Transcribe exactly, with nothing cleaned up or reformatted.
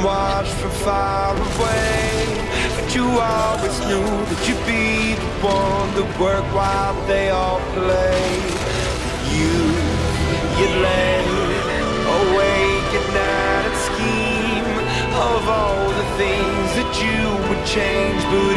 watched from far away, but you always knew that you'd be the one to work while they all play. You, you lay awake at night and scheme of all the things that you would change, but